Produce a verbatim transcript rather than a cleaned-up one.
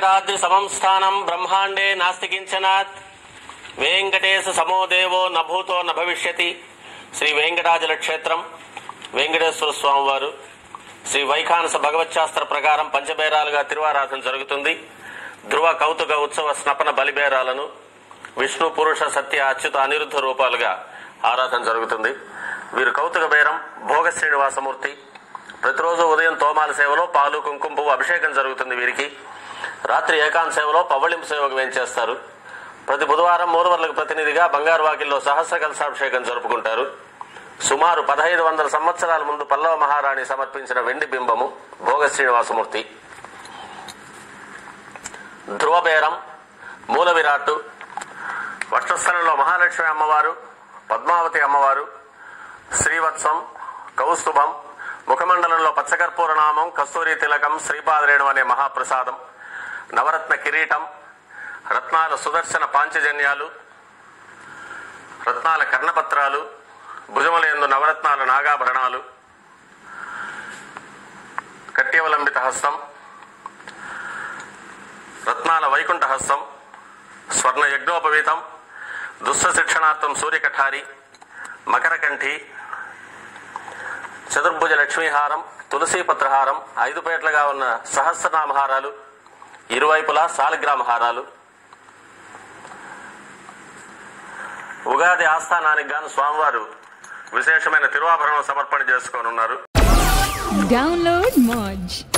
वेंकटाद्रि समं स्थानं ब्रह्मांडे नास्ति किंचनात् वेंकटेश समो देवो न भूतो न भविष्यति। श्री वेंकटाचल क्षेत्रम वेंकटेश्वर स्वामी वारु श्री వైఖానస భగవచ్శాస్త్ర ప్రకారం పంచబేరాలుగా తిరువారాధన జరుగుతుంది. ధ్రువ కౌతుక ఉత్సవ స్నపన బలిబేరాలను విష్ణు పురుష సత్య అచ్యుత అనిరుద్ధ రూపాలుగా ఆరాధన జరుగుతుంది. వీరు కౌతుక బేరం భోగ శ్రీనివాసమూర్తి. ప్రతిరోజు ఉదయం తోమాల సేవలో పాలు కుంకుమ పువ్వు అభిషేకం జరుగుతుంది. వీరికి రాత్రి ఏకాంత సేవలో పవ్వళింపు సేవకు వేంచేస్తారు. ప్రతి బుధవారం మూలవర్లకు ప్రతినిధిగా బంగారు వాకిల్లో సహస్ర కలశాభిషేకం జరుపుకుంటారు. సుమారు పదహైదు వందల సంవత్సరాల ముందు పల్లవ మహారాణి సమర్పించిన వెండి బింబము భోగ శ్రీనివాసమూర్తి. ధ్రువబేరం మూల విరాట్టు వక్షస్థలంలో మహాలక్ష్మి అమ్మవారు, పద్మావతి అమ్మవారు, శ్రీవత్సం, కౌస్తుభం, ముఖమండలంలో పచ్చకర్పూర నామం, కస్తూరి తిలకం, శ్రీపాదరేణు అనే మహాప్రసాదం, నవరత్న కిరీటం, రత్నాల సుదర్శన పాంచజన్యాలు, రత్నాల కర్ణపత్రాలు, భుజములందు నవరత్నాల నాగాభరణాలు, కట్యవలంబిత హస్తం, రత్నాల వైకుంఠ హస్తం, స్వర్ణ యజ్ఞోపవీతం, దుష్ట శిక్షణార్థం సూర్యకఠారి, మకరకంఠి, చతుర్భుజ లక్ష్మీహారం, తులసీపత్రహారం, ఐదు పేట్లుగా ఉన్న సహస్రనామహారాలు, ఇరువైపులా సాలిగ్రామ హారాలు. ఉగాది ఆస్థానానికి గాను స్వామివారు విశేషమైన తిరువాభరణం సమర్పణ చేసుకోనున్నారు. డౌన్లోడ్ మోజ్.